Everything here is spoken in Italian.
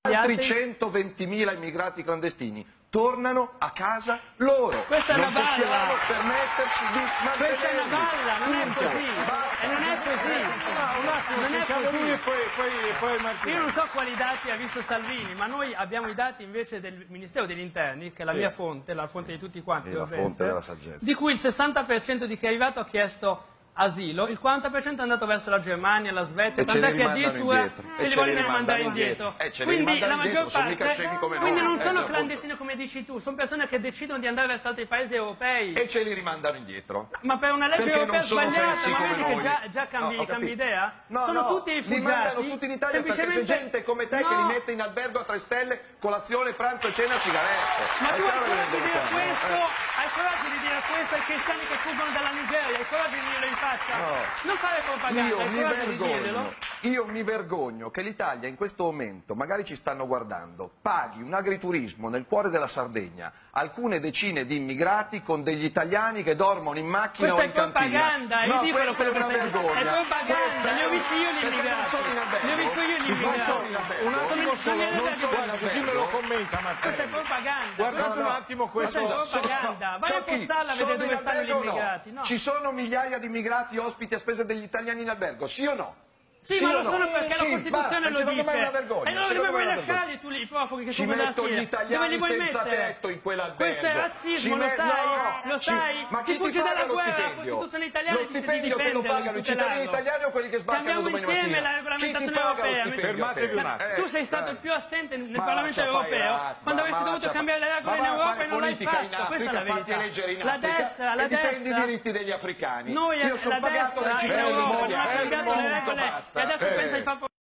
altri 120.000 immigrati clandestini tornano a casa loro. Questa è una non balla. possiamo permetterci di mantenerli. Questa è una balla, non è così. E non è così. Un attimo, Non si è cava così. lui e poi Martino. Io non so quali dati ha visto Salvini, ma noi abbiamo i dati invece del Ministero degli Interni, che è la mia fonte, la fonte di tutti quanti, la fonte della saggezza. di cui il 60% di chi è arrivato ha chiesto asilo, il 40% è andato verso la Germania, la Svezia, E ce tant'è li che rimandano addirittura indietro. ce li vogliono mandare indietro. Quindi la maggior sono mica parte, scemi come quindi noi. non sono appunto. clandestini come dici tu, sono persone che decidono di andare verso altri paesi europei. E ce li rimandano indietro. Ma per una legge Perché europea non sono sbagliata, fessi ma come vedi che noi. già cambi, No, ho cambi capito. idea? No, Sono no, tutti li rifugiati. mandano tutti in Italia perché c'è gente come te che li mette in albergo a 3 stelle, colazione, pranzo e cena, sigarette. Ma tu È hai chiaro che coraggio di dire rendono conto, questo? Hai coraggio di dire questo ai cristiani che fuggono dalla Nigeria? Hai coraggio di dirlo in faccia? No. Non fare propaganda, hai coraggio di dirglielo? Io mi vergogno che l'Italia in questo momento, magari ci stanno guardando, paghi un agriturismo nel cuore della Sardegna, alcune decine di immigrati con degli italiani che dormono in macchina Questa o in è cantina. propaganda, è No, ridicolo questa è quello che una stai dicendo. vergogna. È propaganda, li ho visti io gli Perché immigrati. non sono in albergo. Li ho visti io gli Non immigrati. sono in albergo. Un attimo Non solo, sono in non albergo. guarda, così me lo commenta Questa è Matteo. propaganda. Guardate un attimo Questa questo. è propaganda. Vai a Pozzalla a vedere dove stanno gli immigrati. No. Ci sono migliaia di immigrati ospiti a spese degli italiani in albergo, sì o no? Sì, ma lo sono perché la Costituzione lo secondo dice. me è una vergogna. E allora secondo dove me è vuoi una vergogna. lasciarli tu lì, i profughi che Ci fuggono dalla metto gli Siria? italiani Dove li vuoi senza mettere? tetto in quell'albergo. Questo è razzismo, lo sai? Lo sai? Ma Chi chi fugge paga dalla lo guerra, la stipendio? Costituzione italiana Lo dice di stipendio che lo difenderlo, pagano di i cittadini tutelarlo. italiani o quelli che sbarcano Cambiamo domani insieme mattina? la regolamentazione Chi ti paga lo europea. stipendio? Fermatevi un attimo. Tu sei stato il più assente nel Ma Parlamento lascia fare europeo razza, quando ma avresti dovuto lascia cambiare le regole ma in va a Europa fare e non l'hai politica in fatto. Questa è la Africa, fatti verità. eleggere in La Africa destra, e la difendi i destra. diritti degli africani. Noi Io sono la pagato dai destra in cittadini Europa non ha italiani. cambiato le regole Basta. e adesso pensa di fare